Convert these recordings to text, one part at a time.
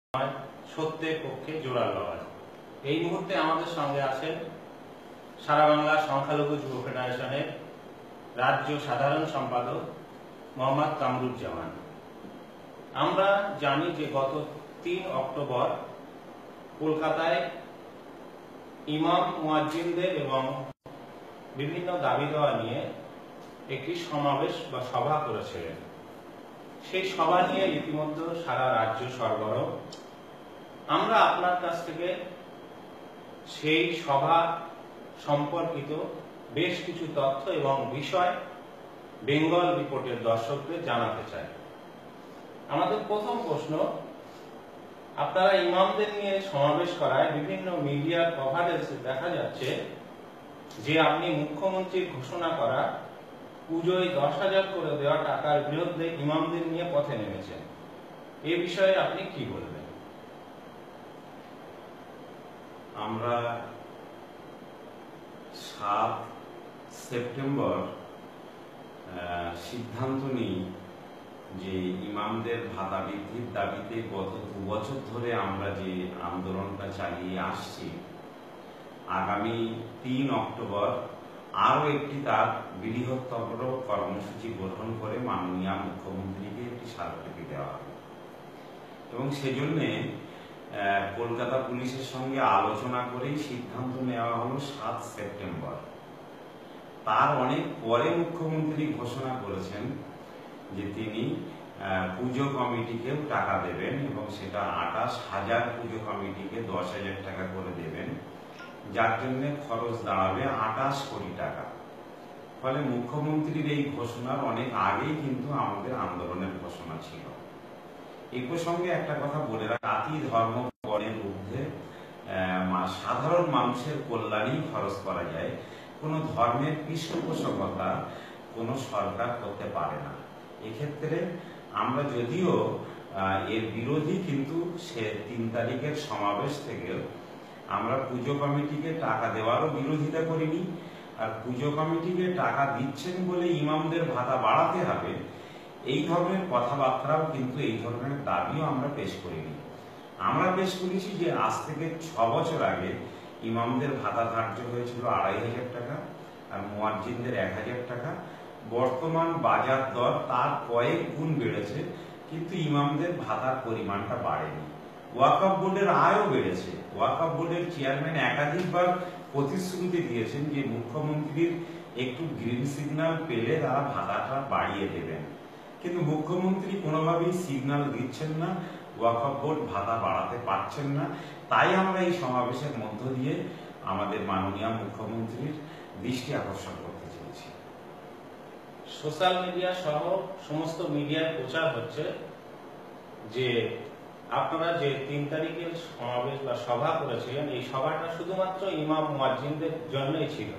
সত্যের পক্ষে জোরালো আওয়াজ। এই মুহূর্তে আমাদের সঙ্গে আছেন সারা বাংলা সংখ্যালঘু যুব ফেডারেশনের রাজ্য সাধারণ সম্পাদক মোহাম্মদ কামরুজ্জামান। আমরা জানি যে গত ৩ অক্টোবর কলকাতায় ইমাম মুয়াজ্জিনদের এবং বিভিন্ন দাবি দেওয়া নিয়ে একটি সমাবেশ বা সভা করেছিলেন। সেই সভা নিয়ে ইতিমধ্যে সারা রাজ্য সরগরম। আমরা আপনার কাছ থেকে সেই সভা সম্পর্কিত বেশ কিছু তথ্য এবং বিষয় বেঙ্গল রিপোর্টের দর্শকদের জানাতে চাই। আমাদের প্রথম প্রশ্ন, আপনারা ইমামদের নিয়ে সমাবেশ করায় বিভিন্ন মিডিয়ার কভারেজে দেখা যাচ্ছে যে আপনি মুখ্যমন্ত্রীর ঘোষণা করা পুজোয় 10,000 করে দেওয়া টাকার বিরুদ্ধে ইমামদের নিয়ে পথে নেমেছেন। এ বিষয়ে আপনি কি বলবেন? আমরা 7 সেপ্টেম্বর সিদ্ধান্ত নিই যে ইমামদের ভাতা বৃদ্ধির দাবিতে গত 2 বছর ধরে আমরা যে আন্দোলনটা চালিয়ে আসছি, আগামী 3 অক্টোবর আরও একটি তার বৃহত্তর কর্মসূচি গ্রহণ করে মাননীয় মুখ্যমন্ত্রীকে একটি স্মারকলিপি দেওয়া হবে এবং সেজন্যে কলকাতা পুলিশের সঙ্গে আলোচনা করেই সিদ্ধান্ত নেওয়া হলো 7 সেপ্টেম্বর। তার অনেক পরে মুখ্যমন্ত্রী ঘোষণা করেছেন যে তিনি পুজো কমিটিকেও টাকা দেবেন এবং সেটা 28,000 পুজো কমিটিকে 10,000 টাকা করে দেবেন, যার জন্য খরচ দাঁড়াবে 28 কোটি টাকা। ফলে মুখ্যমন্ত্রীর এই ঘোষণার অনেক আগেই কিন্তু আমাদের আন্দোলনের ঘোষণা ছিল। এই প্রসঙ্গে একটা কথা বলে রাখা, জাতি ধর্ম বর্ণের ঊর্ধ্বে সাধারণ মানুষের কল্যাণেই খরচ করা যায়, কোনো ধর্মের পৃষ্ঠপোষকতা কোনো সরকার করতে পারে না। এক্ষেত্রে আমরা যদিও এর বিরোধী, কিন্তু সে 3 তারিখের সমাবেশ থেকে আমরা পুজো কমিটিকে টাকা দেওয়ারও বিরোধিতা করিনি, আর পুজো কমিটিকে টাকা দিচ্ছেন বলে ইমামদের ভাতা বাড়াতে হবে এই ধরনের কথাবার্তাও কিন্তু, এই ধরনের দাবিও আমরা পেশ করিনি। আমরা পেশ করেছি যে আজ থেকে 6 বছর আগে ইমামদের ভাতা ধার্য হয়েছিল 2,500 টাকা আর মুয়াজ্জিনদের 1,000 টাকা। বর্তমান বাজার দর তার কয়েক গুণ বেড়েছে, কিন্তু ইমামদের ভাতার পরিমাণটা বাড়েনি। ওয়াকফ বোর্ডের আয়ও বেড়েছে। ওয়াকফ বোর্ডের চেয়ারম্যান একাধিকবার প্রতিশ্রুতি দিয়েছেন যে মুখ্যমন্ত্রীর একটু গ্রিন সিগন্যাল পেলে তারা ভাতাটা বাড়িয়ে দেবেন, কিন্তু মুখ্যমন্ত্রী কোনোভাবেই সিগন্যাল দিচ্ছেন না, ওয়াকফ বোর্ড ভাতা বাড়াতে পারছেন না। তাই আমরা এই সমাবেশের মধ্য দিয়ে আমাদের মাননীয় মুখ্যমন্ত্রীর দৃষ্টি আকর্ষণ করতে চেয়েছি। সোশ্যাল মিডিয়া সহ সমস্ত মিডিয়ায় প্রচার হচ্ছে যে আপনারা যে 3 তারিখের সমাবেশ বা সভা করেছিলেন, এই সভাটা শুধুমাত্র ইমাম মুয়াজ্জিনদের জন্যই ছিল।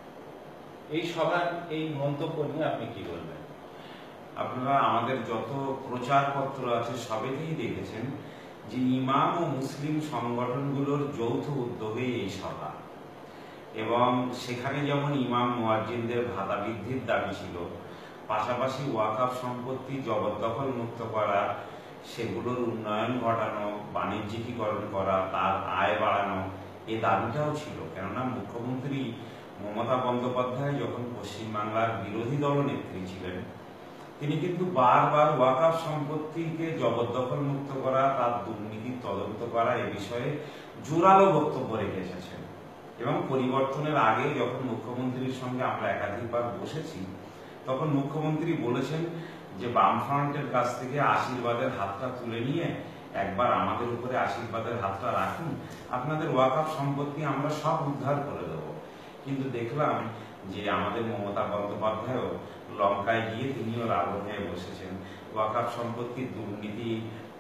এই সভার এই মন্তব্য নিয়ে আপনি কি বলবেন? আপনারা আমাদের যত প্রচারপত্র আছে সবেতেই দেখেছেন যে ইমাম ও মুসলিম সংগঠনগুলোর যৌথ উদ্যোগে এই সভা, এবং সেখানে যেমন ইমাম মুয়াজ্জিনদের ভাতা বৃদ্ধির দাবি ছিল, পাশাপাশি ওয়াকফ সম্পত্তি জবরদখল মুক্ত করা, সেগুলোর উন্নয়ন ঘটানো, বাণিজ্যিকীকরণ করা, তার আয় বাড়ানো, এই দাবিটাও ছিল। কেননা মুখ্যমন্ত্রী মমতা বন্দ্যোপাধ্যায় যখন পশ্চিমবাংলার বিরোধী দলনেত্রী ছিলেন, তিনি কিন্তু বারবার ওয়াকফ সম্পত্তিকে জবরদখল মুক্ত করা, তার দুর্নীতি তদন্ত করা এ বিষয়ে জোরালো বক্তব্য রেখে এসেছেন। এবং পরিবর্তনের আগে যখন মুখ্যমন্ত্রীর সঙ্গে আমরা একাধিকবার বসেছি, তখন মুখ্যমন্ত্রী বলেছেন যে বামফ্রন্টের কাছ থেকে আশীর্বাদের হাতটা তুলে নিয়ে একবার আমাদের উপরে আশীর্বাদের হাতটা রাখুন, আপনাদের ওয়াকফ সম্পত্তি আমরা সব উদ্ধার করে দেব। কিন্তু দেখলাম যে আমাদের মমতা বন্দ্যোপাধ্যায়ও লঙ্কায় গিয়ে তিনিও রাবণ হয়ে বসেছেন। ওয়াকফ সম্পত্তির দুর্নীতি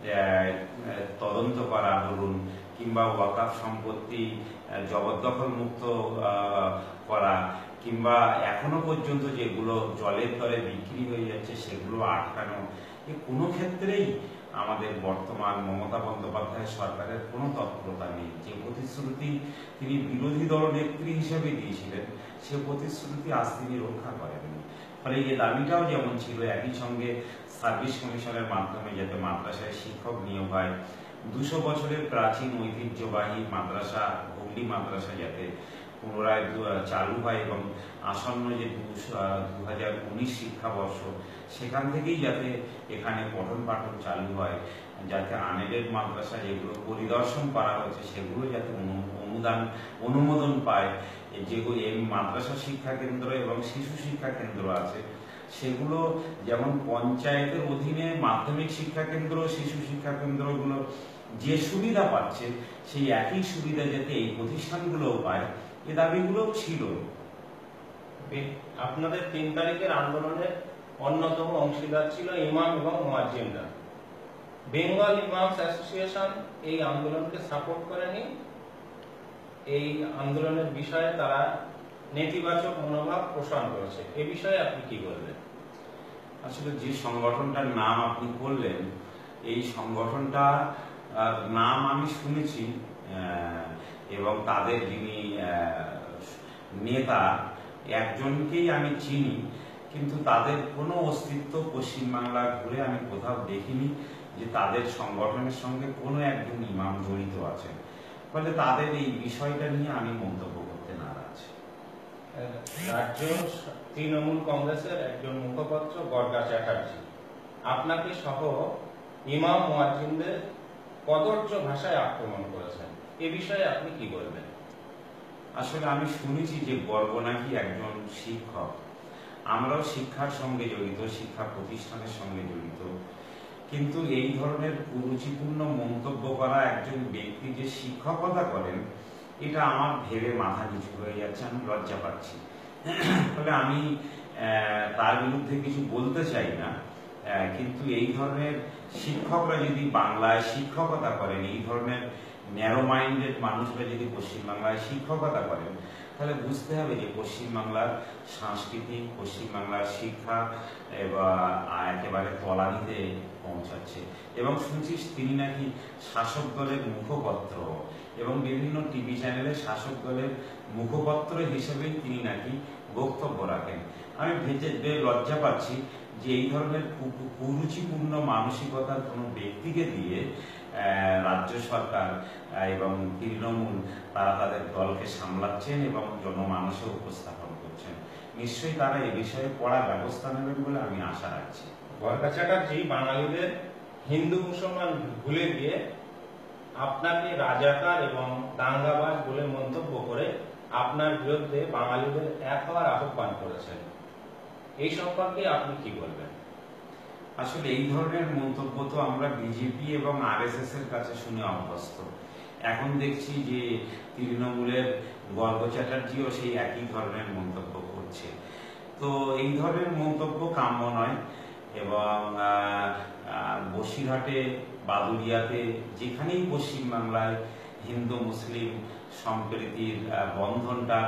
তদন্ত করা বলুন, কিংবা ওয়াকফ সম্পত্তি জবরদখল মুক্ত করা, কিংবা এখনো পর্যন্ত যেগুলো জলের তরে বিক্রি হয়ে যাচ্ছে সেগুলো আটকানো, এ কোনো ক্ষেত্রেই আমাদের বর্তমান মমতা বন্দ্যোপাধ্যায় সরকারের কোনো তৎপরতা নেই। যে প্রতিশ্রুতি তিনি বিরোধী দল নেত্রী হিসেবে দিয়েছিলেন, সে প্রতিশ্রুতি আজ তিনি রক্ষা করেননি। ফলে এই দাবিটাও যেমন ছিল, একই সঙ্গে সার্ভিস কমিশনের মাধ্যমে যাতে মাদ্রাসায় শিক্ষক নিয়োগ হয়, 200 বছরের প্রাচীন ঐতিহ্যবাহী মাদ্রাসা, হুগলি মাদ্রাসা যাতে পুনরায় চালু হয় এবং আসন্ন যে 2019 শিক্ষাবর্ষ সেখান থেকেই যাতে এখানে পঠন পাঠন চালু হয়, যাতে আনএডেড মাদ্রাসা যেগুলো পরিদর্শন করা হচ্ছে সেগুলো যাতে অনুমোদন পায়, যেগুলো এই মাদ্রাসা শিক্ষা কেন্দ্র এবং শিশু শিক্ষা কেন্দ্র আছে সেগুলো যেমন পঞ্চায়েতের অধীনে মাধ্যমিক শিক্ষা কেন্দ্র, শিশু শিক্ষা কেন্দ্রগুলো যে সুবিধা পাচ্ছে সেই একই সুবিধা যাতে এই প্রতিষ্ঠানগুলোও পায়, এ দাবিগুলো ছিল। আপনাদের 3 তারিখের আন্দোলনের অন্যতম অংশীদার ছিল ইমাম এবং মুয়াজ্জিনরা। বেঙ্গল ইমামস অ্যাসোসিয়েশন এই আন্দোলনকে সাপোর্ট করেনি। এই আন্দোলনের বিষয়ে তারা নেতিবাচক মনোভাব পোষণ করেছে। এ বিষয়ে আপনি কি বলবেন? আসলে যে সংগঠনটার নাম আপনি বললেন, এই সংগঠনটা নাম আমি শুনেছি এবং তাদের যিনি নেতা একজনকেই আমি চিনি, কিন্তু তাদের কোনো অস্তিত্ব পশ্চিমবাংলা ঘুরে আমি কোথাও দেখিনি যে তাদের সংগঠনের সঙ্গে কোনো একজন ইমাম জড়িত আছেন। ফলে তাদের এই বিষয়টা নিয়ে আমি মন্তব্য করতে নারাজ। রাজ্য তৃণমূল কংগ্রেসের একজন মুখপাত্র গর্গা চ্যাটার্জি আপনাকে সহ ইমাম মুয়াজ্জিনদের কদর্য ভাষায় আক্রমণ করেছেন। এ বিষয়ে আপনি কি বলবেন? আসলে আমি শুনেছি যে গর্গ নাকি একজন শিক্ষক। আমরাও শিক্ষার সঙ্গে জড়িত, শিক্ষা প্রতিষ্ঠানের সঙ্গে জড়িত, কিন্তু এই ধরনের কুরুচিপূর্ণ মন্তব্য করা একজন ব্যক্তি যে শিক্ষকতা করেন এটা আমার ভেবে মাথা নিচু হয়ে যাচ্ছে, আমি লজ্জা পাচ্ছি। ফলে আমি তার বিরুদ্ধে কিছু বলতে চাই না, কিন্তু এই ধরনের শিক্ষকরা যদি বাংলায় শিক্ষকতা করেন, এই ধরনের ন্যারো মাইন্ডেড মানুষরা যদি পশ্চিমবাংলায় শিক্ষকতা করেন, তাহলে বুঝতে হবে যে পশ্চিমবাংলার সংস্কৃতি, পশ্চিমবাংলার শিক্ষা একেবারে তলানিতে পৌঁছাচ্ছে। এবং শুনছি তিনি নাকি শাসক দলের মুখপত্র এবং বিভিন্ন টিভি চ্যানেলে শাসক দলের মুখপত্র হিসেবেই তিনি নাকি বক্তব্য রাখেন। আমি ভেবে লজ্জা পাচ্ছি যে এই ধরনের কুরুচিপূর্ণ মানসিকতার কোনো ব্যক্তিকে দিয়ে রাজ্য সরকার এবং তৃণমূল তারা তাদের দলকে সামলাচ্ছেন এবং জনমানসে উপস্থাপন করছেন। নিশ্চয়ই তারা এ বিষয়ে কড়া ব্যবস্থা নেবেন বলে আমি আশা রাখছি। গর্গা চ্যাটার্জি বাঙালিদের হিন্দু মুসলমান ভুলে গিয়ে আপনাকে রাজাকার এবং দাঙ্গাবাজ বলে মন্তব্য করে আপনার বিরুদ্ধে বাঙালিদের এক হওয়ার আহ্বান করেছেন। এই সম্পর্কে আপনি কি বলবেন? আসলে এই ধরনের মন্তব্য তো আমরা বিজেপি এবং আরএসএস এর কাছে শুনে অভ্যস্ত। এখন দেখছি যে তৃণমূলের গর্গ চ্যাটার্জিও সেই একই ধরনের মন্তব্য করছে। তো এই ধরনের মন্তব্য কাম্য নয় এবং বসিরহাটে, বাদুড়িয়াতে, যেখানেই পশ্চিমবাংলায় হিন্দু মুসলিম সম্প্রীতির বন্ধনটা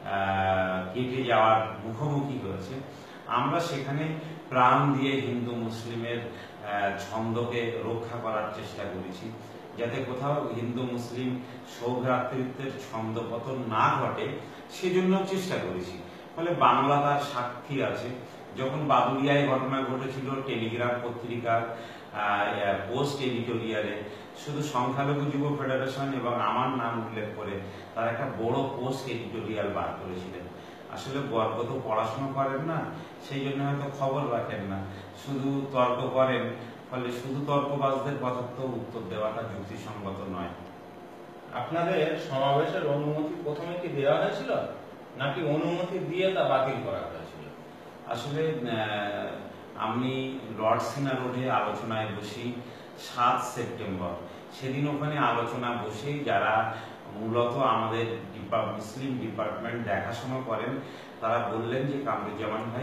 কেটে যাওয়ার মুখোমুখি হয়েছে, আমরা সেখানে প্রাণ দিয়ে হিন্দু মুসলিমের ছন্দকে রক্ষা করার চেষ্টা করেছি, যাতে কোথাও হিন্দু মুসলিম সৌভ্রাতৃত্বের ছন্দপতন না ঘটে, সেজন্য চেষ্টা করেছি। ফলে বাংলা তার সাক্ষী আছে। যখন বাদুড়িয়ায় ঘটনা ঘটেছিল, টেলিগ্রাফ পত্রিকার পোস্ট এডিটোরিয়ালে শুধু সংখ্যালঘু যুব ফেডারেশন এবং আমার নাম উল্লেখ করে তারা একটা বড় পোস্ট এডিটোরিয়াল বার করেছিলেন। আসলে গর্গ তো পড়াশোনা করেন না, সেই জন্য হয়তো খবর রাখেন না, শুধু তর্ক করেন। ফলে শুধু তর্কবাজদের কথা তো উত্তর দেওয়াটা যুক্তিসঙ্গত নয়। আপনাদের সমাবেশের অনুমতি প্রথমে কি দেওয়া হয়েছিল নাকি অনুমতি দিয়ে তা বাতিল করা হয়েছিল? আসলে আমি লর্ড সিনা রোডে আলোচনায় বসি 7 সেপ্টেম্বর। সেদিন ওখানে আলোচনা বসে যারা মূলত আমাদের মুসলিম ডিপার্টমেন্ট দেখাশোনা করেন তারা বললেন যে কামরুজ্জামান ভাই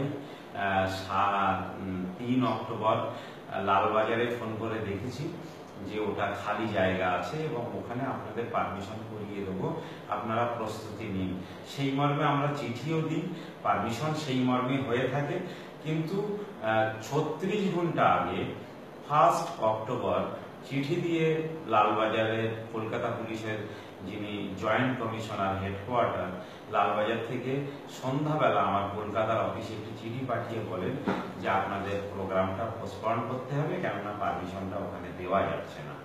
3 অক্টোবর লালবাজারে ফোন করে দেখেছি যে ওটা খালি জায়গা আছে এবং ওখানে আপনাদের পারমিশন করিয়ে দেবো, আপনারা প্রস্তুতি নিন। সেই মর্মে আমরা চিঠিও দিই, পারমিশন সেই মর্মে হয়ে থাকে। কিন্তু 36 ঘন্টা আগে 1 অক্টোবর চিঠি দিয়ে লালবাজারের কলকাতা পুলিশের যিনি জয়েন্ট কমিশনার হেডকোয়ার্টার লালবাজার থেকে সন্ধ্যাবেলা আমার কলকাতার অফিসে একটি চিঠি পাঠিয়ে বলেন যে আপনাদের প্রোগ্রামটা পোস্টপন করতে হবে, কেননা পারমিশনটা ওখানে দেওয়া যাচ্ছে না।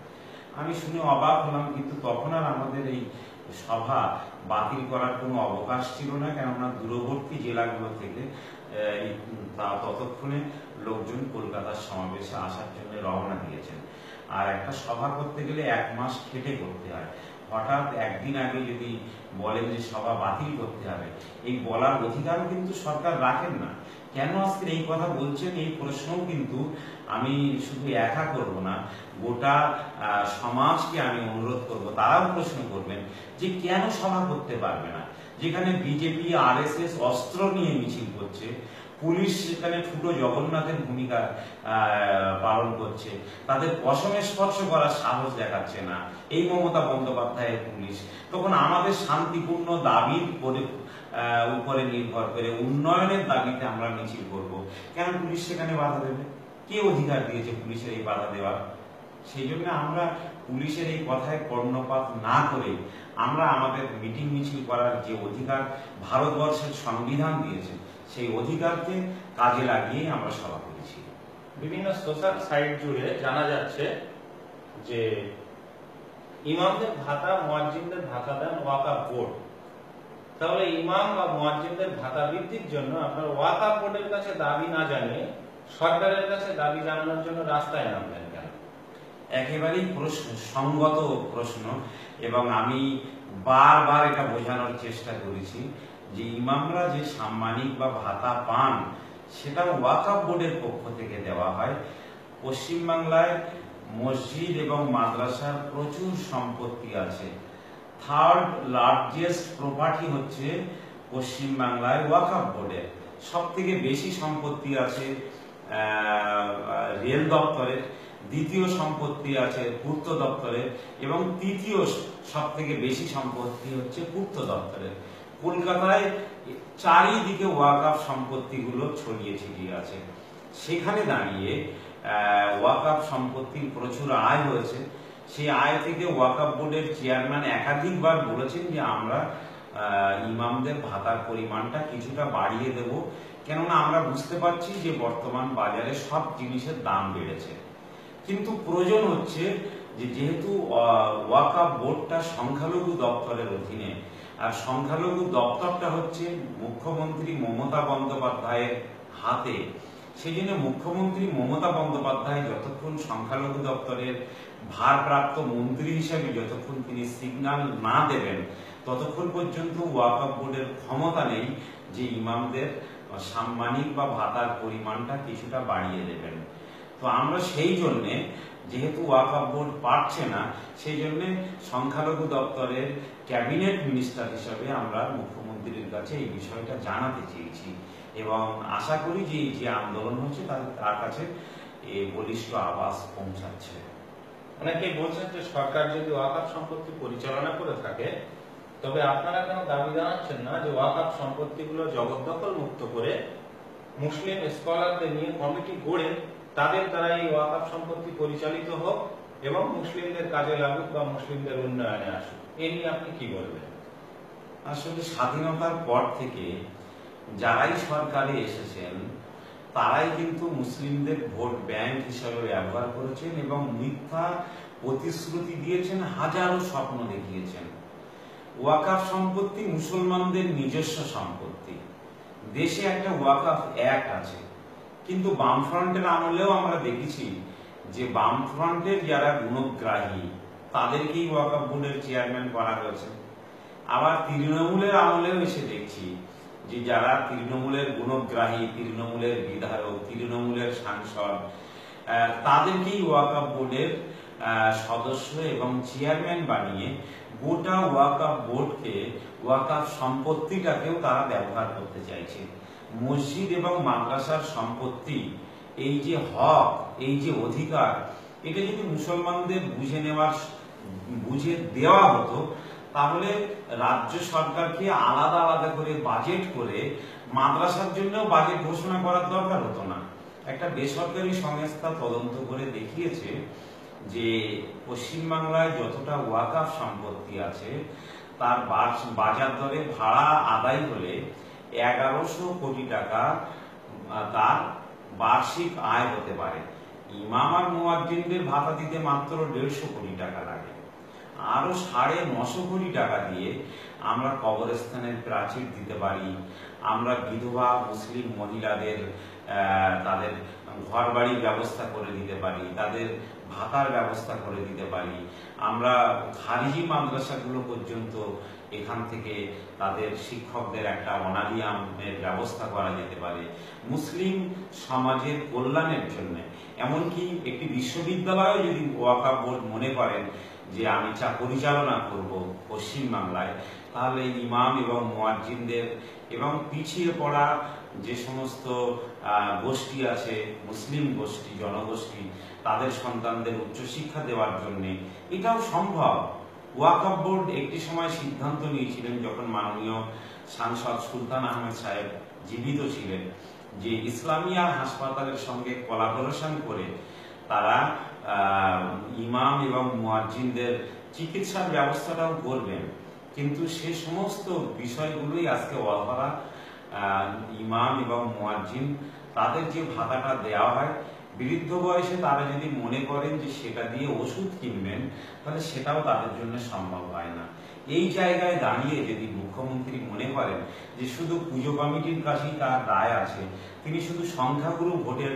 আমি শুনে অবাক হলাম, কিন্তু তখন আর আমাদের এই সভা বাতিল করার কোনো অবকাশ ছিল না, কেননা দূরবর্তী জেলাগুলো থেকে ততক্ষণে লোকজন কলকাতার সমাবেশে আসার জন্য রওনা দিয়েছেন। আর একটা সভা করতে গেলে 1 মাস খেটে করতে হয়। হঠাৎ একদিন আগে যদি বলেন যে সভা বাতিল করতে হবে, এই বলার অধিকারও কিন্তু সরকার রাখেন না। কেন আজকে এই কথা বলছেন, এই প্রশ্নও কিন্তু আমি শুধু একা করব না, গোটা সমাজকে আমি অনুরোধ করব, তারাও প্রশ্ন করবেন যে কেন সভা করতে পারবে না। যেখানে বিজেপি RSS অস্ত্র নিয়ে মিছিল করছে, পুলিশ সেখানে ছোট জগন্নাথের ভূমিকা পালন করছে, তাদের পশমে স্পর্শ করার সাহস দেখাচ্ছে না এই মমতা বন্দ্যোপাধ্যায়ের পুলিশ, তখন আমাদের শান্তিপূর্ণ দাবির উপরে নির্ভর করে উন্নয়নের দাবিতে আমরা মিছিল করব, কেন পুলিশ সেখানে বাধা দেবে? কে অধিকার দিয়েছে পুলিশের এই বাধা দেওয়ার? সেই জন্য আমরা পুলিশের এই কথায় কর্ণপাত না করে আমরা আমাদের মিটিং মিছিল করার যে অধিকার ভারতবর্ষের সংবিধান দিয়েছে, সেই অধিকারকে কাজে লাগিয়ে আমরা সভা করেছি। বিভিন্ন সোশ্যাল সাইট জুড়ে জানা যাচ্ছে যে ইমামদের ভাতা, মুয়াজ্জিনদের ভাতা দেন ওয়াকফ বোর্ড। তাহলে ইমাম বা মুয়াজ্জিনদের ভাতা বৃদ্ধির জন্য আপনার ওয়াকফ বোর্ডের কাছে দাবি না জানিয়ে সরকারের কাছে দাবি জানানোর জন্য রাস্তায় নামলেন কেন? একেবারেই সঙ্গত প্রশ্ন, এবং আমি বারবার এটা বোঝানোর চেষ্টা করেছি যে ইমামরা যে সাম্মানিক বা ভাতা পান সেটা ওয়াকফ বোর্ডের পক্ষ থেকে দেওয়া হয়। পশ্চিমবাংলায় মসজিদ এবং মাদ্রাসার প্রচুর সম্পত্তি আছে। 3rd লার্জেস্ট প্রপার্টি হচ্ছে পশ্চিমবাংলায় ওয়াকফ বোর্ডের। সব থেকে বেশি সম্পত্তি আছে রেল দপ্তরের, দ্বিতীয় সম্পত্তি আছে পূর্ত দপ্তরের, এবং তৃতীয় সব থেকে বেশি সম্পত্তি হচ্ছে পূর্ত দপ্তরের। কলকাতায় চারিদিকে ওয়াকফ সম্পত্তিগুলো ছড়িয়ে ছিটিয়ে আছে। সেখানে দাঁড়িয়ে ওয়াকফ সম্পত্তির প্রচুর আয় হয়েছে। সেই আয় থেকে ওয়াকফ বোর্ডের চেয়ারম্যান একাধিকবার বলেছেন যে আমরা ইমামদের ভাতার পরিমাণটা কিছুটা বাড়িয়ে দেব, কেননা আমরা বুঝতে পারছি যে বর্তমান বাজারে সব জিনিসের দাম বেড়েছে। কিন্তু প্রয়োজন হচ্ছে যে যেহেতু ওয়াকফ বোর্ডটা সংখ্যালঘু দপ্তরের অধীনে, আর সংখ্যালঘু দপ্তরটা হচ্ছে মুখ্যমন্ত্রী মমতা বন্দ্যোপাধ্যায়ের হাতে, সেই জন্য মুখ্যমন্ত্রী মমতা বন্দ্যোপাধ্যায় যতক্ষণ সংখ্যালঘু দপ্তরের ভারপ্রাপ্ত মন্ত্রী হিসেবে যতক্ষণ তিনি সিগন্যাল না দেবেন, ততক্ষণ পর্যন্ত ওয়াকফ বোর্ডের ক্ষমতা নেই যে ইমামদের সাম্মানিক বা ভাতার পরিমাণটা কিছুটা বাড়িয়ে দেবেন। তো আমরা সেই জন্যে, যেহেতু ওয়াকফ বোর্ড পারছে না, সেই জন্য সংখ্যালঘু দপ্তরের ক্যাবিনেট মিনিস্টার হিসাবে আমরা মুখ্যমন্ত্রীর কাছে এই বিষয়টা জানাতে চেয়েছি, এবং আশা করি যে এই যে আন্দোলন হচ্ছে তার কাছে এই বলিষ্ঠ আওয়াজ পৌঁছাচ্ছে। অনেকেই বলছেন যে সরকার যদি ওয়াকফ সম্পত্তি পরিচালনা করে থাকে, তবে আপনারা কেন দাবি জানাচ্ছেন না যে ওয়াকফ সম্পত্তিগুলো জবরদখল মুক্ত করে মুসলিম স্কলারদের নিয়ে কমিটি গড়ে তাদের দ্বারা এই ওয়াকফ সম্পত্তি পরিচালিত হোক এবং মুসলিমদের কাজে লাগুক বা মুসলিমদের উন্নয়নে আসুক? এ নিয়ে আপনি কি বলবেন? আসলে স্বাধীনতার পর থেকে যারাই সরকারে এসেছেন তারাই কিন্তু মুসলিমদের ভোট ব্যাংক হিসাবে ব্যবহার করেছেন এবং মিথ্যা প্রতিশ্রুতি দিয়েছেন, হাজারো স্বপ্ন দেখিয়েছেন। ওয়াকফ সম্পত্তি মুসলমানদের নিজস্ব সম্পত্তি। দেশে একটা ওয়াকফ অ্যাক্ট আছে, কিন্তু বামফ্রন্টের আমলেও আমরা দেখেছি যে বামফ্রন্টের যারা গুণগ্রাহী তাদেরকেই ওয়াকফ বোর্ডের চেয়ারম্যান করা হয়েছে। আবার তৃণমূলের আমলেও এসে দেখছি যে যারা তৃণমূলের গুণগ্রাহী, তৃণমূলের বিধায়ক, তৃণমূলের সাংসদ, তাদেরকেই ওয়াকফ বোর্ডের সদস্য এবং চেয়ারম্যান বানিয়ে গোটা ওয়াকফ বোর্ডকে, ওয়াকফ সম্পত্তিটাকেও তারা ব্যবহার করতে চাইছে। মসজিদ এবং মাদ্রাসার সম্পত্তি, এই যে হক, এই যে অধিকার, এটা যদি মুসলমানদের বুঝে দেওয়া হতো, তাহলে রাজ্য সরকারকে আলাদা আলাদা করে বাজেট করে মাদ্রাসার জন্য বাজেট ঘোষণা করার দরকার হতো না। একটা বেসরকারি সংস্থা তদন্ত করে দেখিয়েছে যে পশ্চিমবাংলায় যতটা ওয়াকফ সম্পত্তি আছে তার বাজার দরে ভাড়া আদায় হলে 1100 কোটি টাকা তার বার্ষিক আয় হতে পারে। ইমাম আর মুয়াজ্জিনদের ভাতা দিতে মাত্র 150 কোটি টাকা লাগে। আরো 950 কোটি টাকা দিয়ে আমরা কবরস্থানের প্রাচীর দিতে পারি, আমরা বিধবা মুসলিম মহিলাদের তাদের ঘর বাড়ির ব্যবস্থা করে দিতে পারি, তাদের ভাতার ব্যবস্থা করে দিতে পারি, আমরা খারিজি মাদ্রাসাগুলো পর্যন্ত এখান থেকে তাদের শিক্ষকদের একটা অনারিয়ামের ব্যবস্থা করা যেতে পারে মুসলিম সমাজের কল্যাণের জন্য। এমনকি একটি বিশ্ববিদ্যালয় যদি ওয়াকফ বোর্ড মনে করেন যে আমি পরিচালনা করব পশ্চিম বাংলায়, তাহলে ইমাম এবং মুয়াজ্জিনদের এবং পিছিয়ে পড়া যে সমস্ত গোষ্ঠী আছে, মুসলিম গোষ্ঠী জনগোষ্ঠী, তাদের সন্তানদের উচ্চশিক্ষা দেওয়ার জন্য এটাও সম্ভব। ওয়াকফ বোর্ড একটি সময় সিদ্ধান্ত নিয়েছিলেন, যখন মাননীয় সাংসদ সুলতান আহমেদ সাহেব জীবিত ছিলেন, যে ইসলামিয়া হাসপাতালের সঙ্গে কোলাবোরেশন করে তারা ইমাম এবং মুয়াজ্জিনদের চিকিৎসার ব্যবস্থাটাও করবেন। কিন্তু সে সমস্ত বিষয়গুলোই আজকে অধরা। ইমাম এবং মুয়াজ্জিন তাদের যে ভাতাটা দেওয়া হয়, বৃদ্ধ বয়সে তারা যদি মনে করেন যে সেটা দিয়ে ওষুধ কিনবেন, তাহলে সেটাও তাদের জন্য সম্ভব হয় না। এই জায়গায় দাঁড়িয়ে যদি মুখ্যমন্ত্রী মনে করেন যে শুধু পুজো কমিটির কাছেই তার দায় আছে, তিনি শুধু সংখ্যাগুরু ভোটের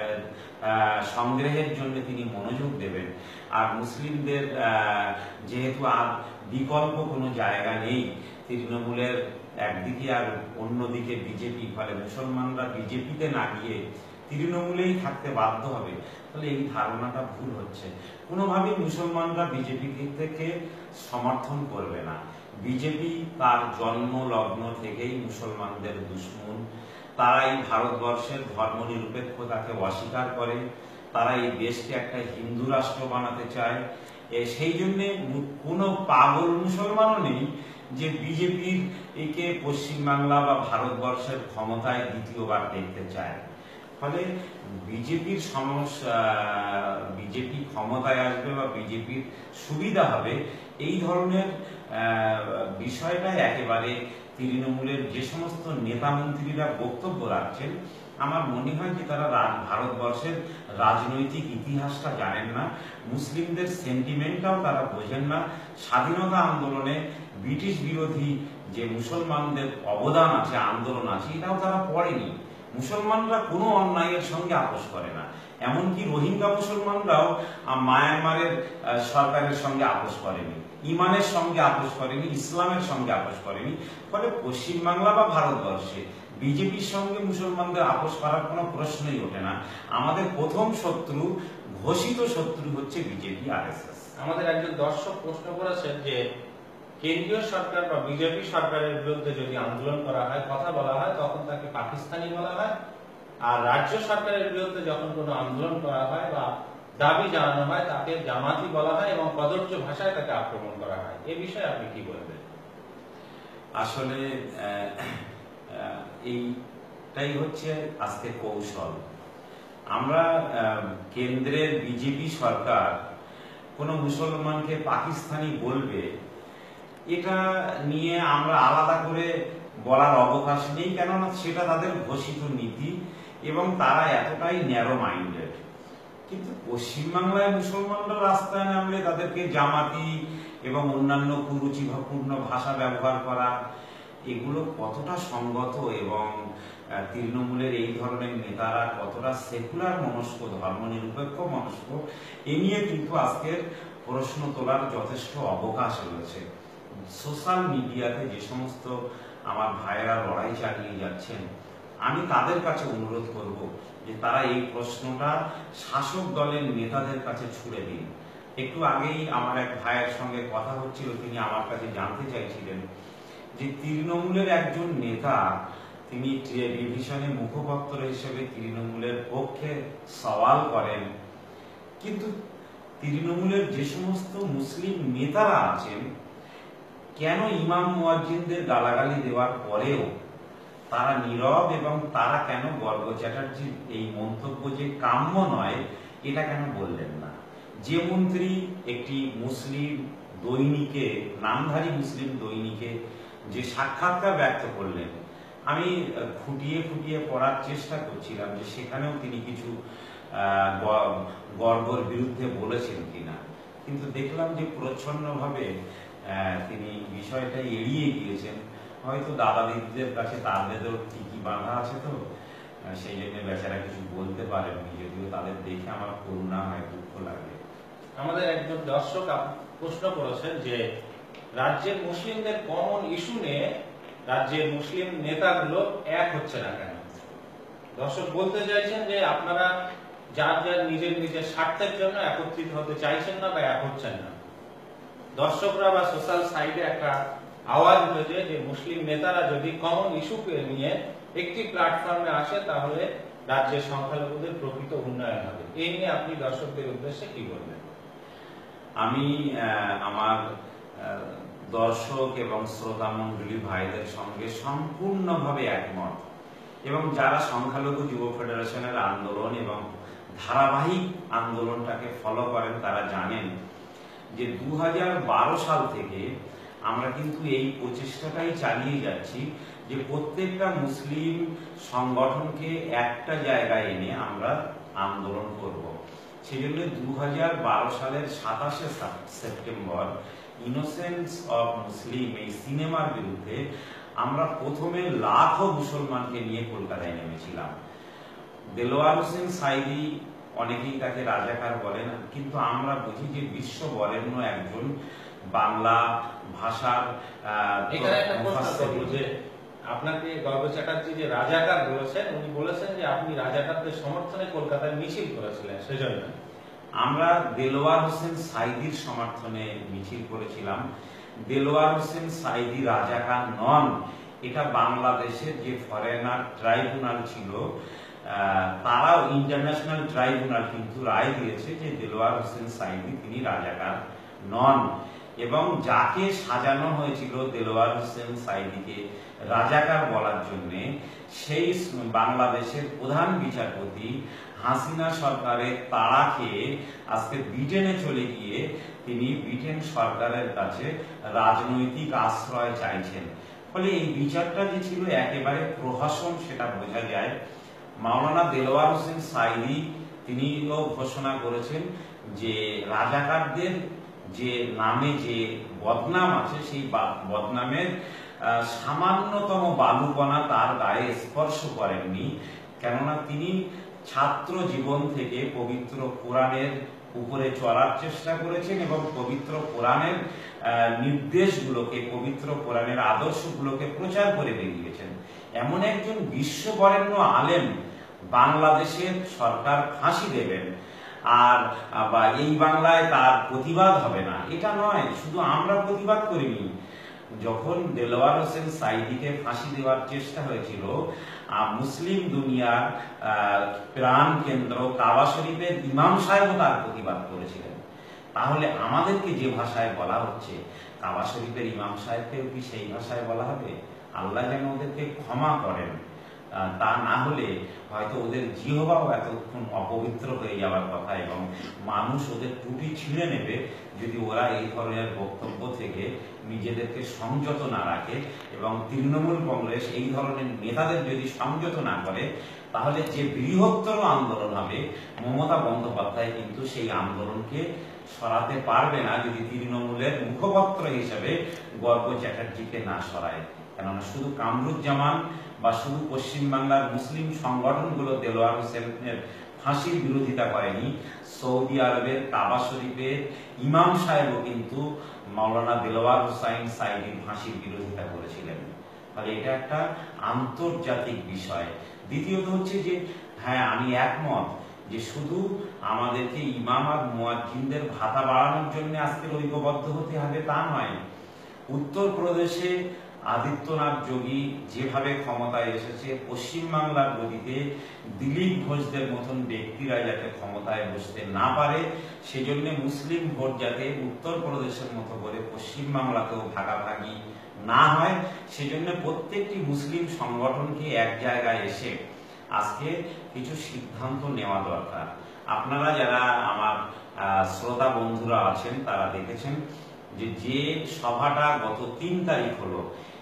সংগ্রহের জন্য তিনি মনোযোগ দেবেন, আর মুসলিমদের যেহেতু আর বিকল্প কোনো জায়গা নেই, তৃণমূলের একদিকে আর অন্যদিকে বিজেপি, ফলে মুসলমানরা বিজেপিতে না গিয়ে তৃণমূলেই থাকতে বাধ্য হবে, তাহলে এই ধারণাটা ভুল হচ্ছে। কোনোভাবেই মুসলমানরা বিজেপি থেকে সমর্থন করবে না। বিজেপি তার জন্ম লগ্ন থেকেই মুসলমানদের দুশমন। তারা এই ভারতবর্ষের ধর্ম নিরপেক্ষতাকে অস্বীকার করে, তারা এই দেশকে একটা হিন্দু রাষ্ট্র বানাতে চায়। সেই জন্য কোনো পাগল মুসলমানও নেই যে বিজেপির একে পশ্চিমবাংলা বা ভারতবর্ষের ক্ষমতায় দ্বিতীয়বার দেখতে চায়। ফলে বিজেপির সমস্যা, বিজেপি ক্ষমতায় আসবে বা বিজেপির সুবিধা হবে, এই ধরনের বিষয়টা একেবারে তৃণমূলের যে সমস্ত নেতা মন্ত্রীরা বক্তব্য রাখছেন, আমার মনে হয় যে তারা ভারতবর্ষের রাজনৈতিক ইতিহাসটা জানেন না, মুসলিমদের সেন্টিমেন্টটাও তারা বোঝেন না। স্বাধীনতা আন্দোলনে ব্রিটিশ বিরোধী যে মুসলমানদের অবদান আছে, আন্দোলন আছে, এটাও তারা পড়েনি। মুসলমানরা কোনো অন্যায়ের সঙ্গে আপোষ করে না, এমনকি রোহিঙ্গা মুসলমানরাও মায়ানমারের সরকারের সঙ্গে আপোষ করেনি, ইমানের সঙ্গে আপোষ করেনি, ইসলামের সঙ্গে আপোষ করেনি। ফলে পশ্চিমবাংলা বা ভারতবর্ষে বিজেপির সঙ্গে মুসলমানদের আপোষ করার কোনো প্রশ্নই ওঠে না। আমাদের প্রথম শত্রু, ঘোষিত শত্রু হচ্ছে বিজেপি আরএসএস। আমাদের একজন দর্শক প্রশ্ন করেছেন যে কেন্দ্রীয় সরকার বা বিজেপি সরকারের বিরুদ্ধে যদি আন্দোলন করা হয়, কথা বলা হয়, তখন তাকে পাকিস্তানি বলা হয়, আর রাজ্য সরকারের বিরুদ্ধে যখন কোনো আন্দোলন করা হয় বা দাবি জানানো হয়, তাকে জামাতি বলা হয় এবং কদর্য ভাষায় তাকে আক্রমণ করা হয়। এ বিষয়ে আপনি কি বলবেন? আসলে এইটাই হচ্ছে আজকে কৌশল। আমরা কেন্দ্রের বিজেপি সরকার কোন মুসলমানকে পাকিস্তানি বলবে, এটা নিয়ে আমরা আলাদা করে বলার অবকাশ নেই, কেননা সেটা তাদের ঘোষিত নীতি এবং তারা এতটাই ন্যারো মাইন্ডেড। কিন্তু পশ্চিমবাংলায় মুসলমানরা রাস্তায় নামলে তাদেরকে জামাতি এবং অন্যান্য কুরুচিপূর্ণ ভাষা ব্যবহার করা, এগুলো কতটা সঙ্গত এবং তৃণমূলের এই ধরনের নেতারা কতটা সেকুলার মনস্ক, ধর্মনিরপেক্ষ মনস্ক, এ নিয়ে কিন্তু আজকের প্রশ্ন তোলার যথেষ্ট অবকাশ রয়েছে। সোশ্যাল মিডিয়াতে যে সমস্ত আমার ভাইয়েরা লড়াই চালিয়ে যাচ্ছেন, আমি তাদের কাছে অনুরোধ করব যে তারা এই প্রশ্নটা শাসক দলের নেতাদের কাছে ছুড়ে দিন। একটু আগেই আমার এক ভাইয়ের সঙ্গে কথা হচ্ছিল, তিনি আমার কাছে জানতে চাইছিলেন যে তৃণমূলের একজন নেতা, তিনি টেলিভিশনে মুখপাত্র হিসেবে তৃণমূলের পক্ষে সওয়াল করেন, কিন্তু তৃণমূলের যে সমস্ত মুসলিম নেতারা আছেন, কেন ইমাম মুয়াজ্জিনদের গালাগালি দেওয়ার পরেও তারা নীরব, এবং তারা কেন গর্গ চ্যাটার্জির এই মন্তব্য যে কাম্য নয়, এটা কেন বললেন না? যে মন্ত্রী একটি মুসলিম দৈনিকে, নামধারী মুসলিম দৈনিকে যে সাক্ষাৎকার ব্যক্ত করলেন, আমি খুঁটিয়ে খুঁটিয়ে পড়ার চেষ্টা করছিলাম যে সেখানেও তিনি কিছু গর্বর বিরুদ্ধে বলেছেন কিনা, কিন্তু দেখলাম যে প্রচ্ছন্নভাবে তিনি বিষয়টা এড়িয়ে গিয়েছেন। হয়তো দাদা দিদিদের কাছে তাদেরও ঠিকই বাঁধা আছে, তো সেই জন্য বেচারা কিছু বলতে পারেননি, যদিও তাদের দেখে আমার করুণা হয়, দুঃখ লাগে। আমাদের একজন দর্শক প্রশ্ন করেছেন যে রাজ্যের মুসলিমদের কমন ইস্যু নিয়ে রাজ্যের মুসলিম নেতাগুলো এক হচ্ছে না কেন? দর্শক বলতে চাইছেন যে আপনারা যার যার নিজের নিজের স্বার্থের জন্য একত্রিত হতে চাইছেন না বা এক হচ্ছেন না। দর্শকরা বা সোশ্যাল সাইটে একটা আওয়াজ উঠেছে যে মুসলিম নেতারা যদি কমন ইস্যুকে নিয়ে একটি প্ল্যাটফর্মে আসে তাহলে রাজ্যের সংখ্যালঘুদের প্রকৃত উন্নয়ন হবে। এই নিয়ে আপনি দর্শকদের উদ্দেশ্যে কি বলবেন? আমি আমার দর্শক এবং শ্রোতা মন্ডলী ভাইদের সঙ্গে সম্পূর্ণভাবে একমত, এবং যারা সংখ্যালঘু যুব ফেডারেশনের আন্দোলন এবং ধারাবাহিক আন্দোলনটাকে ফলো করেন তারা জানেন যে 2012 সাল থেকে আমরা কিন্তু এই প্রচেষ্টাটাই চালিয়ে যাচ্ছি যে প্রত্যেকটা মুসলিম সংগঠনকে একটা জায়গায় এনে আমরা আন্দোলন করব। সেই জন্য 2012 সালের 27শে সেপ্টেম্বর ইনোসেন্স অফ মুসলিম এই সিনেমার বিরুদ্ধে আমরা প্রথমে লাখো মুসলমানকে নিয়ে কলকাতায় নেমেছিলাম। দেলোয়ার হোসেন সাইদি, অনেকেই তাকে রাজাকার বলেন, কিন্তু আমরা বুঝি যে বিশ্ব বরেণ্য একজন বাংলা ভাষার। এখানে একটা প্রশ্ন করব যে আপনাকে গর্ব চ্যাটার্জি যে রাজাকার বলেছেন, উনি বলেছেন যে আপনি রাজাকারদের সমর্থনে কলকাতায় মিছিল করেছিলেন, সেজন্য আমরা দেলোয়ার হোসেন সাইদির সমর্থনে মিছিল করেছিলাম। দেলোয়ার হোসেন সাইদি রাজাকার নন, এটা বাংলাদেশের যে ফরেনার ট্রাইব্যুনাল ছিল তারাও ইন্টারন্যাশনাল ট্রাইব্যুনাল কিন্তু রায় দিয়েছে যে দেলোয়ার হোসেন সাইদি তিনি রাজাকার নন, এবং যাকে সাজানো হয়েছিল দেলোয়ার হোসেন সাইদিকে রাজাকার বলার জন্য সেই বাংলাদেশের প্রধান বিচারপতি হাসিনা সরকারের তাড়া খেয়ে আজকে ব্রিটেনে চলে গিয়ে তিনি ব্রিটেন সরকারের কাছে রাজনৈতিক আশ্রয় চাইছেন। ফলে এই বিচারটা যে ছিল একেবারে প্রহসন সেটা বোঝা যায়। মাওলানা দেলোয়ার হোসেন সাইদি তিনিও ঘোষণা করেছেন যে রাজাকারদের যে নামে যে বদনাম আছে সেই বদনামের সামান্যতম বালুকণা তার গায়ে স্পর্শ করেননি, কেননা তিনি ছাত্র জীবন থেকে পবিত্র কোরআনের উপরে চলার চেষ্টা করেছেন এবং পবিত্র কোরআনের নির্দেশগুলোকে, পবিত্র কোরআনের আদর্শগুলোকে প্রচার করে বেরিয়েছেন। এমন একজন বিশ্ববরেণ্য আলেম বাংলাদেশের সরকার ফাঁসি দেবেন আর বা এই বাংলায় তার প্রতিবাদ হবে না, এটা নয়। শুধু আমরা প্রতিবাদ করিনি, যখন দেলোয়ার হোসেন সাইদিকে ফাঁসি দেওয়ার চেষ্টা হয়েছিল মুসলিম দুনিয়ার প্রাণ কেন্দ্র কাবা শরীফের ইমাম সাহেবও তার প্রতিবাদ করেছিলেন। তাহলে আমাদেরকে যে ভাষায় বলা হচ্ছে কাবা শরীফের ইমাম সাহেবকেও কি সেই ভাষায় বলা হবে? আল্লাহ যেন ওদেরকে ক্ষমা করেন, তা না হলে হয়তো ওদের জিহ্বাও এতক্ষণ অপবিত্র হয়ে যাওয়ার কথা এবং মানুষ ওদের টুটি ছিঁড়ে নেবে যদি ওরা এই ধরনের বক্তব্য থেকে নিজেদেরকে সংযত না রাখে। এবং তৃণমূল কংগ্রেস এই ধরনের নেতাদের যদি সংযত না করে তাহলে যে বৃহত্তর আন্দোলন হবে, মমতা বন্দ্যোপাধ্যায় কিন্তু সেই আন্দোলনকে সরাতে পারবে না যদি তৃণমূলের মুখপত্র হিসেবে গর্ব চ্যাটার্জিকে না সরায়। কেননা শুধু কামরুজ্জামান বা শুধু পশ্চিমবাংলার মুসলিম সংগঠনগুলো দেলোয়ার হোসেনের ফাঁসির বিরোধিতা করেনি, সৌদি আরবের কাবা শরীফের ইমাম সাহেবও কিন্তু মাওলানা দেলোয়ার হোসাইন সাইদির ফাঁসির বিরোধিতা করেছিলেন। তাহলে এটা একটা আন্তর্জাতিক বিষয়। দ্বিতীয়ত হচ্ছে যে হ্যাঁ, আমি একমত যে শুধু আমাদেরকে ইমাম আর মুয়াজ্জিনদের ভাতা বাড়ানোর জন্য আজকে ঐক্যবদ্ধ হতে হবে তা নয়। উত্তরপ্রদেশে আদিত্যনাথ যোগী যেভাবে ক্ষমতায় এসেছে, পশ্চিমবাংলার গদিতে দিলীপ ঘোষদের মতন ব্যক্তিরা যাতে ক্ষমতায় বসতে না পারে, সেজন্য মুসলিম ভোট যাতে উত্তরপ্রদেশের মতো করে পশ্চিমবাংলাতেও ভাগাভাগি না হয়, সেজন্য প্রত্যেকটি মুসলিম সংগঠনকে এক জায়গায় এসে আজকে কিছু সিদ্ধান্ত নেওয়া দরকার। আপনারা যারা আমার শ্রোতা বন্ধুরা আছেন তারা দেখেছেন যে সভাটা গত 3 তারিখ হলো,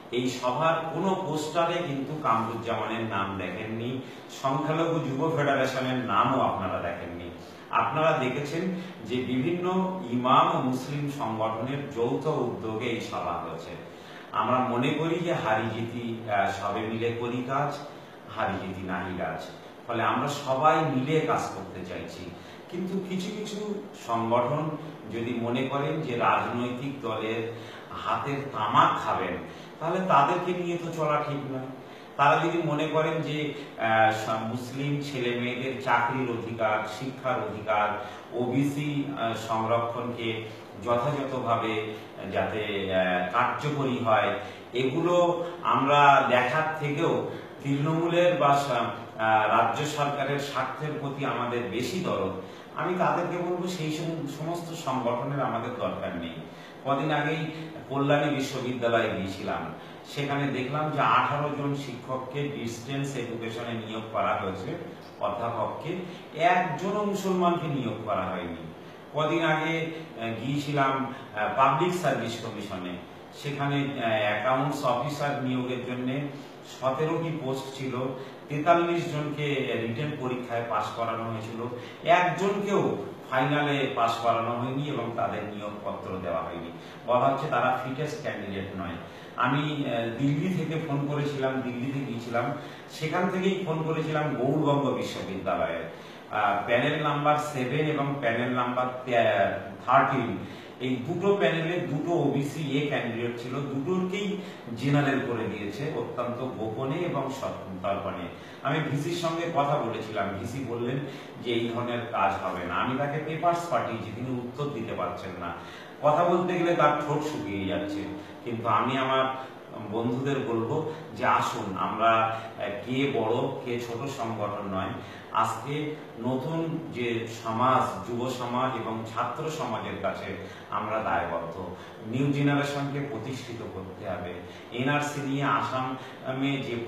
এই সভার কোনো পোস্টারে কিন্তু কামরুজ্জামানের নাম দেখেননি, সংখ্যালঘু যুব ফেডারেশনের নামও আপনারা দেখেননি। আপনারা দেখেছেন যে বিভিন্ন ইমাম ও মুসলিম সংগঠনের যৌথ উদ্যোগে এই সভা হয়েছে। আমরা মনে করি যে হারি জিতি সবে মিলে করি কাজ, হারি জিতি নাহি কাজ। ফলে আমরা সবাই মিলে কাজ করতে চাইছি। কিন্তু কিছু কিছু সংগঠন যদি মনে করেন যে রাজনৈতিক দলের হাতের তামাক খাবেন, তাহলে তাদেরকে নিয়ে তো চলা ঠিক নয়। তারা যদি মনে করেন যে মুসলিম ছেলে মেয়েদের চাকরির অধিকার, শিক্ষার অধিকার, ওবিসি সংরক্ষণকে যথাযথভাবে যাতে কার্যকরী হয়, এগুলো আমরা দেখার থেকেও তৃণমূলের বা রাজ্য সরকারের স্বার্থের প্রতি আমাদের বেশি দরদ, আমি তাদেরকে বলবো সেই সমস্ত সংগঠনের আমাদের দরকার নেই। কদিন আগেই কল্যাণী বিশ্ববিদ্যালয়ে গিয়েছিলাম, সেখানে দেখলাম যে 18 জন শিক্ষককে ডিস্টেন্স এডুকেশনে নিয়োগ করা হয়েছে, অধ্যাপককে, একজনও মুসলমানকে নিয়োগ করা হয়নি। কদিন আগে গিয়েছিলাম পাবলিক সার্ভিস কমিশনে, সেখানে অ্যাকাউন্টস অফিসার নিয়োগের জন্য 17টি পোস্ট ছিল, 43 জনকে রিটেন পরীক্ষায় পাশ করানো হয়েছিল, একজনকেও ফাইনালে পাশ করানো হয়নি এবং তাদের নিয়োগপত্র দেওয়া হয়নি। বলা হচ্ছে তারা ফিটেস্ট ক্যান্ডিডেট নয়। আমি দিল্লি থেকে ফোন করেছিলাম, দিল্লিতে গিয়েছিলাম, সেখান থেকেই ফোন করেছিলাম গৌড়বঙ্গ বিশ্ববিদ্যালয়ে। প্যানেল নাম্বার 7 এবং প্যানেল নাম্বার 13, এই দুটো প্যানেলে দুটো ওবিসি এ ক্যান্ডিডেট ছিল, দুটোকেই জেনারেল করে দিয়েছে অত্যন্ত গোপনে এবং সন্তর্পণে। আমি ভিসির সঙ্গে কথা বলেছিলাম, ভিসি বললেন যে এই ধরনের কাজ হবে না। আমি তাকে পেপারস পাঠিয়েছি, তিনি উত্তর দিতে পারছেন না। কথা বলতে গেলে তার ঠোঁট শুকিয়ে যাচ্ছে। কিন্তু আমি আমার বন্ধুদের বলবো যে আসুন, আমরা কে বড় কে ছোট সংগঠন নয়, আজকে নতুন যে সমাজ, যুব সমাজ এবং ছাত্র সমাজের কাছে আমরা দায়বদ্ধ। নিউ জেনারেশনকে প্রতিষ্ঠিত করতে হবে। এনআরসি নিয়ে আসামে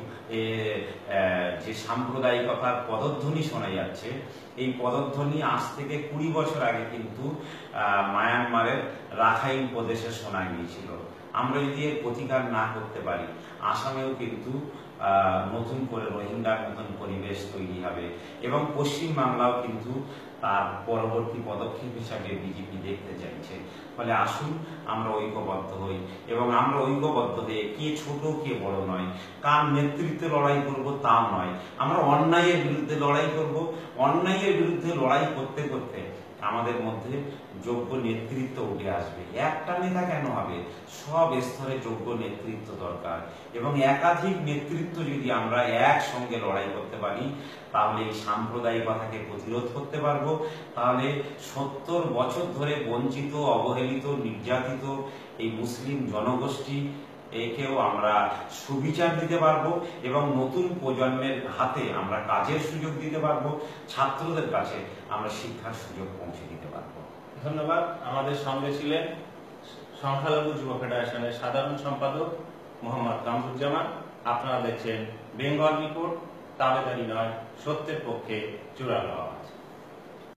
যে সাম্প্রদায়িকতার পদধ্বনি শোনা যাচ্ছে, এই পদধ্বনি আজ থেকে 20 বছর আগে কিন্তু মায়ানমারের রাখাইন প্রদেশে শোনা গিয়েছিল। আমরা যদি এর প্রতিকার না করতে পারি, আসামেও কিন্তু নতুন করে রোহিঙ্গার মতন পরিবেশ তৈরি হবে এবং পশ্চিম বাংলাও কিন্তু তার পরবর্তী পদক্ষেপ হিসাবে বিজেপি দেখতে চাইছে। ফলে আসুন আমরা ঐক্যবদ্ধ হই এবং আমরা ঐক্যবদ্ধ হয়ে কে ছোট কে বড় নয়, কার নেতৃত্বে লড়াই করব তা নয়, আমরা অন্যায়ের বিরুদ্ধে লড়াই করব। অন্যায়ের বিরুদ্ধে লড়াই করতে করতে আমাদের মধ্যে যোগ্য নেতৃত্ব উঠে আসবে। একটা নেতা কেন হবে, সব স্তরে যোগ্য নেতৃত্ব দরকার এবং একাধিক নেতৃত্ব যদি আমরা একসঙ্গে লড়াই করতে পারি, তাহলে এই সাম্প্রদায়িকতাকে প্রতিরোধ করতে পারবো। তাহলে 70 বছর ধরে বঞ্চিত, অবহেলিত, নির্যাতিত এই মুসলিম জনগোষ্ঠী একেও আমরা সুবিচার দিতে পারবো এবং নতুন প্রজন্মের হাতে আমরা কাজের সুযোগ দিতে পারবো, ছাত্রদের কাছে আমরা শিক্ষার সুযোগ পৌঁছে দিতে পারবো। ধন্যবাদ। আমাদের সঙ্গে ছিলেন সংখ্যালঘু যুব ফেডারেশনের সাধারণ সম্পাদক মোহাম্মদ কামরুজ্জামান। আপনারা দেখছেন বেঙ্গল রিপোর্ট, দাবেদারি নয়, সত্যের পক্ষে জোরালো আওয়াজ।